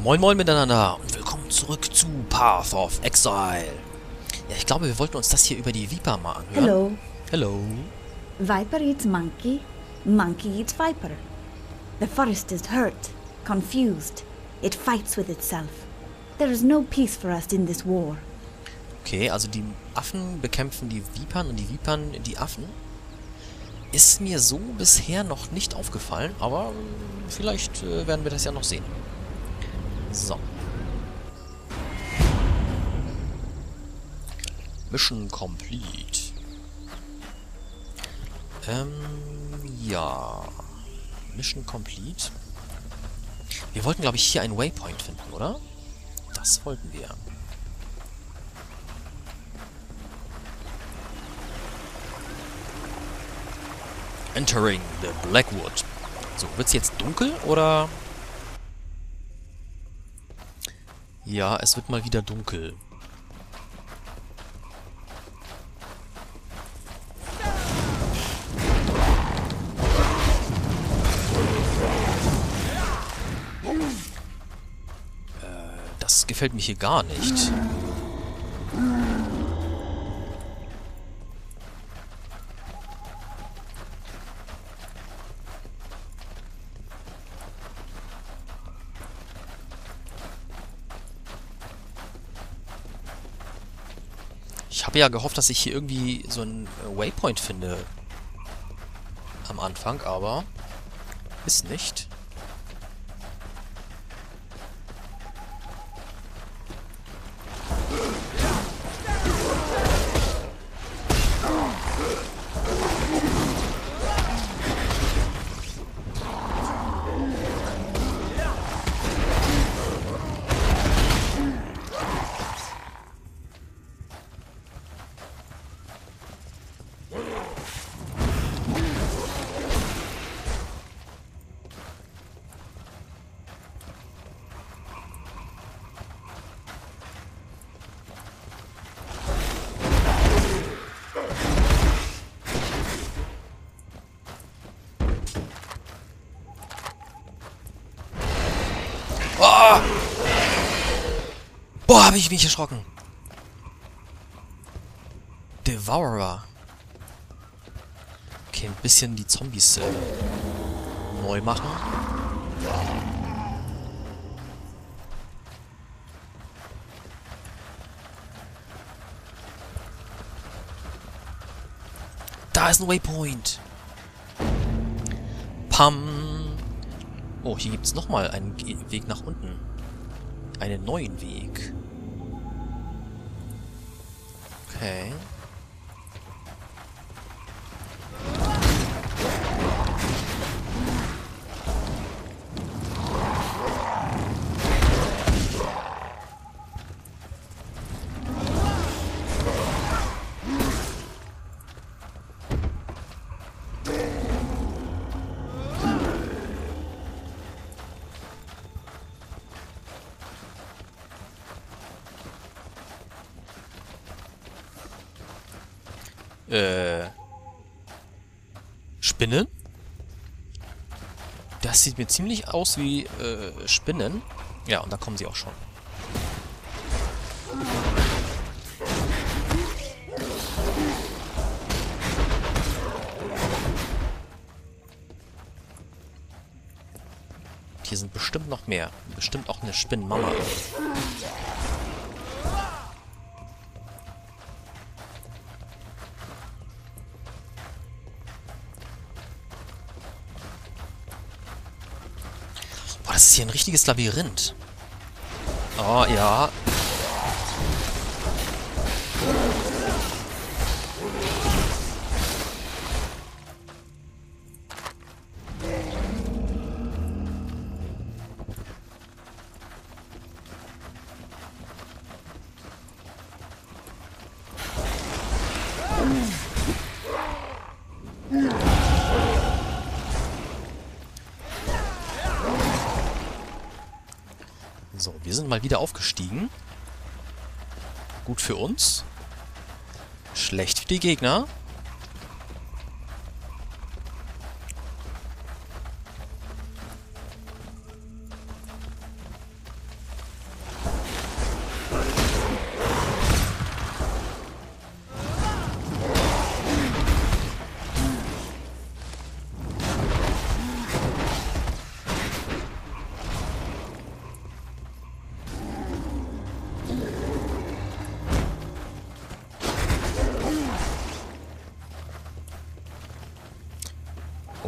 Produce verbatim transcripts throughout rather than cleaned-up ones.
Moin Moin miteinander und willkommen zurück zu Path of Exile. Ja, ich glaube, wir wollten uns das hier über die Viper mal anhören. Hello. Hello. Viper eats monkey. Monkey eats viper. The forest is hurt, confused. It fights with itself. There is no peace for us in this war. Okay, also die Affen bekämpfen die Vipern und die Vipern die Affen. Ist mir so bisher noch nicht aufgefallen, aber vielleicht äh, werden wir das ja noch sehen. So. Mission complete. Ähm, ja. Mission complete. Wir wollten, glaube ich, hier einen Waypoint finden, oder? Das wollten wir. Entering the Blackwood. So, wird's jetzt dunkel, oder? Ja, es wird mal wieder dunkel. Äh, das gefällt mir hier gar nicht. Ich habe ja gehofft, dass ich hier irgendwie so einen Waypoint finde am Anfang, aber ist nicht. Oh! Boah, habe ich mich erschrocken. Devourer. Okay, ein bisschen die Zombies äh, neu machen. Da ist ein Waypoint. Pam. Oh, hier gibt es nochmal einen Ge- Weg nach unten. Einen neuen Weg. Okay. Äh. Spinnen? Das sieht mir ziemlich aus wie äh, Spinnen. Ja, und da kommen sie auch schon. Hier sind bestimmt noch mehr. Bestimmt auch eine Spinnenmama. Boah, das ist hier ein richtiges Labyrinth. Oh, ja. So, wir sind mal wieder aufgestiegen. Gut für uns. Schlecht für die Gegner.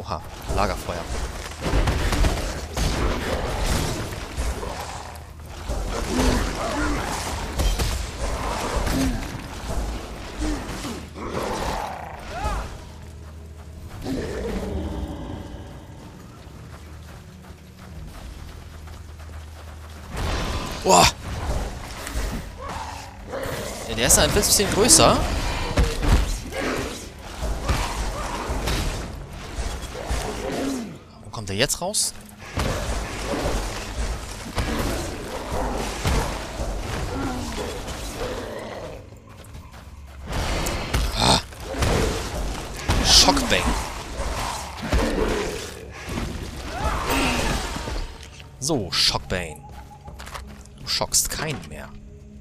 Oha, Lagerfeuer. Boah! Ja, der ist ein bisschen größer. Wo kommt der jetzt raus? Ah. Shockbang. So, Shockbane. Du schockst keinen mehr.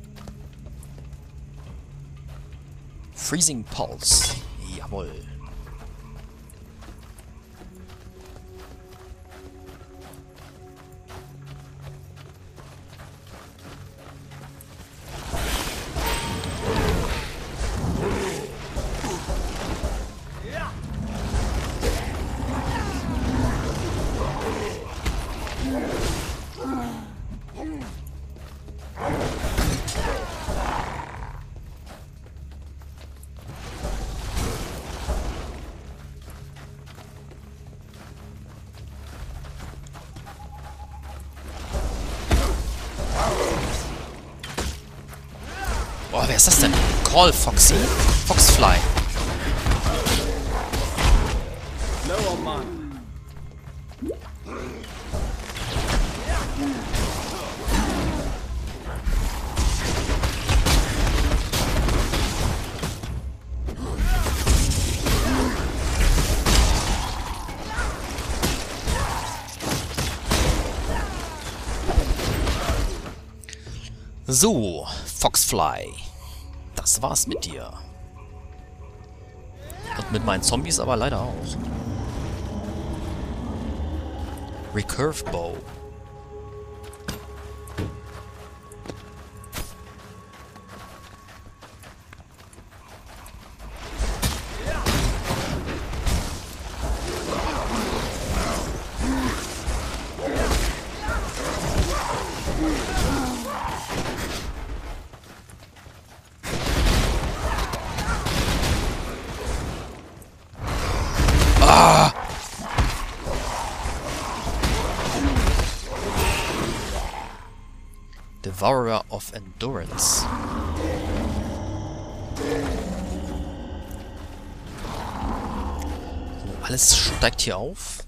Freezing Pulse. Jawohl. Boah, wer ist das denn? Call Foxy? Foxfly. So, Foxfly. Das war's mit dir. Und mit meinen Zombies aber leider auch. Recurve Bow. Ah! Devourer of Endurance. So, alles steigt hier auf.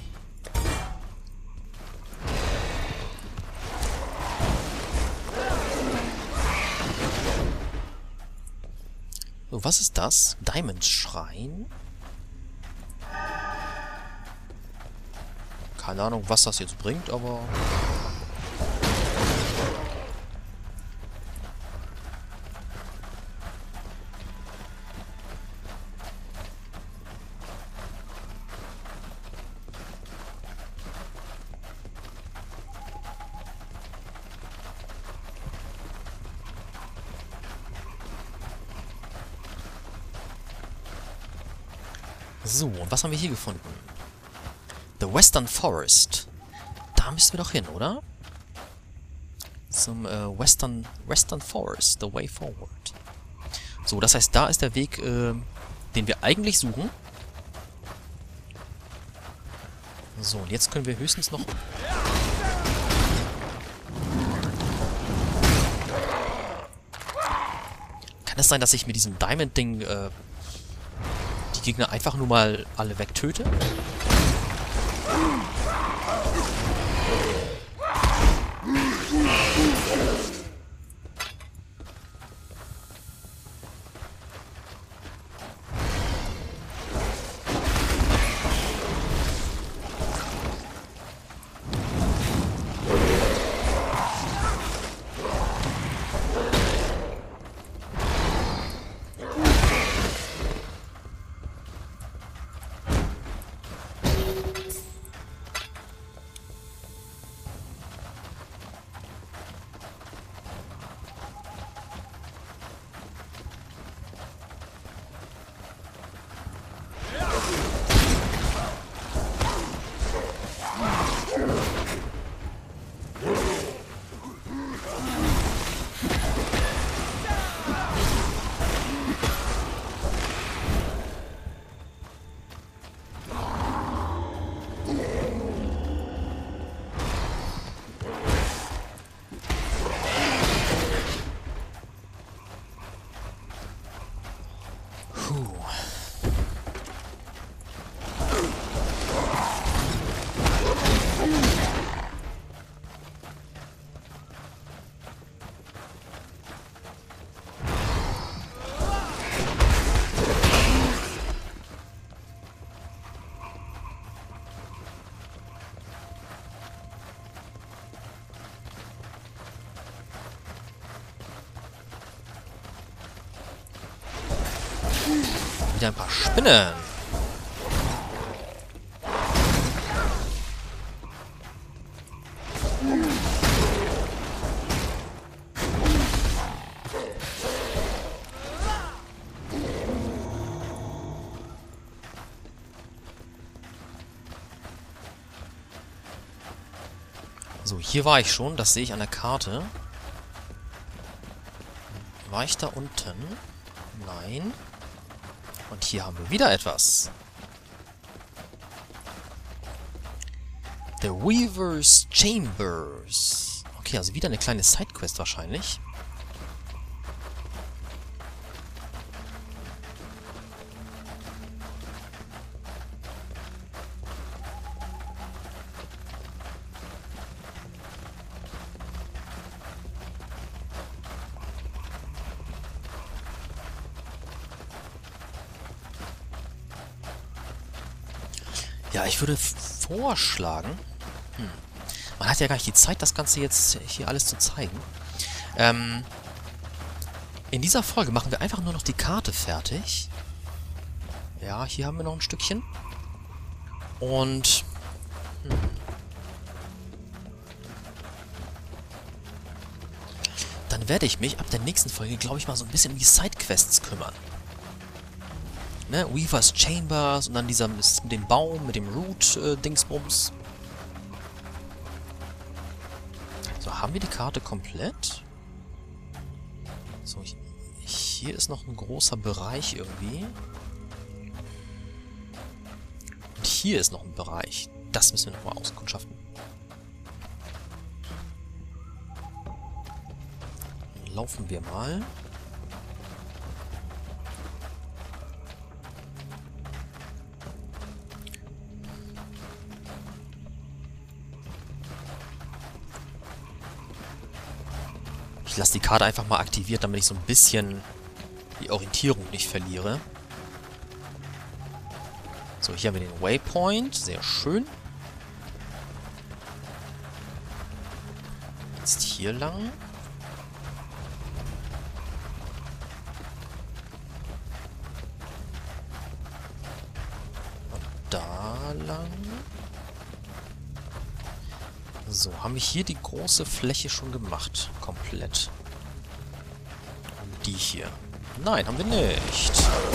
So, was ist das? Diamond Schrein? Keine Ahnung, was das jetzt bringt, aber... So, und was haben wir hier gefunden? The Western Forest. Da müssen wir doch hin, oder? Zum äh, Western, Western Forest. The Way Forward. So, das heißt, da ist der Weg, äh, den wir eigentlich suchen. So, und jetzt können wir höchstens noch... Kann es sein, dass ich mit diesem Diamond-Ding äh, die Gegner einfach nur mal alle wegtöte? wieder ein paar Spinnen. So, hier war ich schon. Das sehe ich an der Karte. War ich da unten? Nein. Und hier haben wir wieder etwas. The Weaver's Chambers. Okay, also wieder eine kleine Sidequest wahrscheinlich. Ja, ich würde vorschlagen... Hm, man hat ja gar nicht die Zeit, das Ganze jetzt hier alles zu zeigen. Ähm, in dieser Folge machen wir einfach nur noch die Karte fertig. Ja, hier haben wir noch ein Stückchen. Und... Hm, dann werde ich mich ab der nächsten Folge, glaube ich, mal so ein bisschen um die Sidequests kümmern. Ne, Weaver's Chambers und dann dieser mit dem Baum, mit dem Root-Dingsbums. Äh, so, haben wir die Karte komplett? So, hier ist noch ein großer Bereich irgendwie. Und hier ist noch ein Bereich. Das müssen wir nochmal auskundschaften. Dann laufen wir mal. Ich lasse die Karte einfach mal aktiviert, damit ich so ein bisschen die Orientierung nicht verliere. So, hier haben wir den Waypoint. Sehr schön. Jetzt hier lang. Und da lang. So, haben wir hier die große Fläche schon gemacht. Komplett. Und die hier. Nein, haben wir nicht.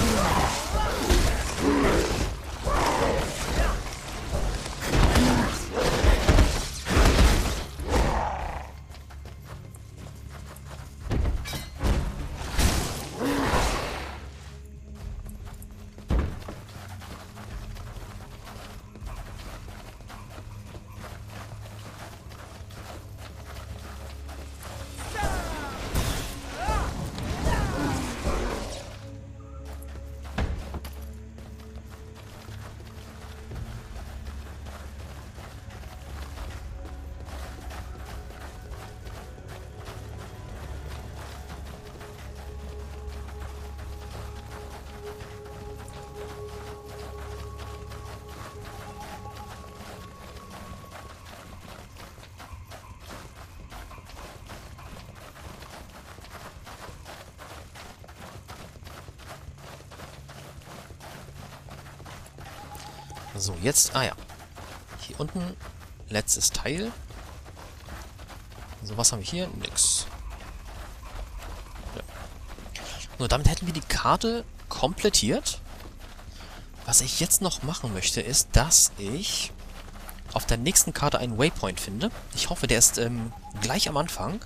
So, jetzt... Ah ja. Hier unten letztes Teil. So, was haben wir hier? Nix. Ja. Nur damit hätten wir die Karte komplettiert. Was ich jetzt noch machen möchte, ist, dass ich auf der nächsten Karte einen Waypoint finde. Ich hoffe, der ist ähm, gleich am Anfang.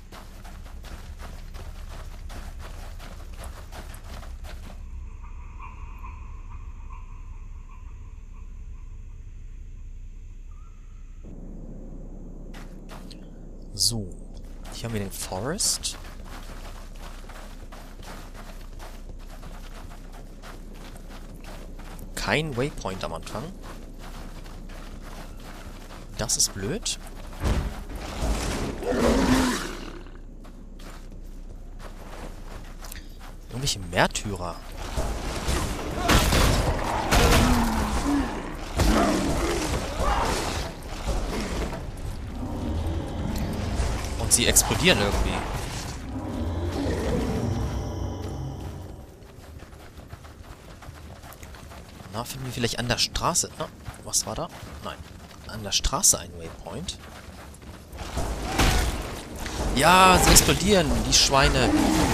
So, hier haben wir den Forest. Kein Waypoint am Anfang. Das ist blöd. Irgendwelche Märtyrer. Sie explodieren irgendwie. Na, finden wir vielleicht an der Straße... Na, was war da? Nein. An der Straße ein Waypoint. Ja, sie explodieren, die Schweine.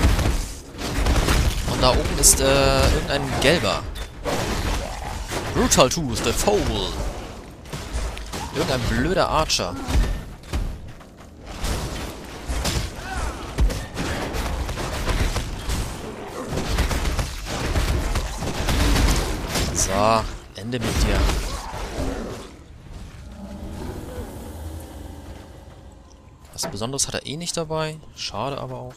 Und da oben ist äh, irgendein gelber. Brutal Tooth, the Foal. Irgendein blöder Archer. So, Ende mit dir. Was Besonderes hat er eh nicht dabei. Schade aber auch.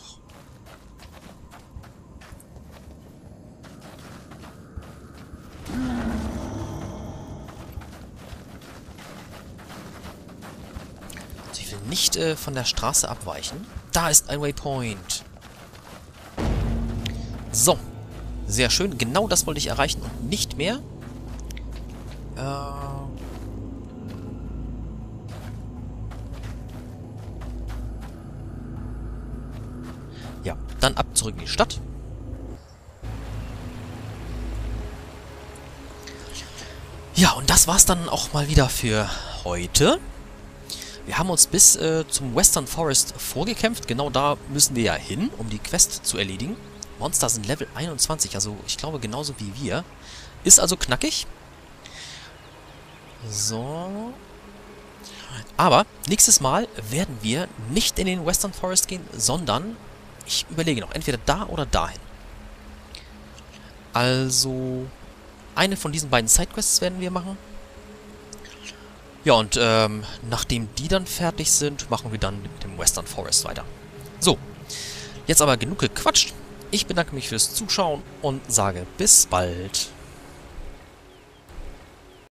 Also ich will nicht äh, von der Straße abweichen. Da ist ein Waypoint. So. Sehr schön. Genau das wollte ich erreichen und nicht mehr. Äh... Ja, dann ab zurück in die Stadt. Ja, und das war's dann auch mal wieder für heute. Wir haben uns bis äh, zum Western Forest vorgekämpft. Genau da müssen wir ja hin, um die Quest zu erledigen. Monster sind Level einundzwanzig, also ich glaube genauso wie wir. Ist also knackig. So. Aber nächstes Mal werden wir nicht in den Western Forest gehen, sondern... Ich überlege noch, entweder da oder dahin. Also, eine von diesen beiden Sidequests werden wir machen. Ja, und ähm, nachdem die dann fertig sind, machen wir dann mit dem Western Forest weiter. So, jetzt aber genug gequatscht. Ich bedanke mich fürs Zuschauen und sage bis bald.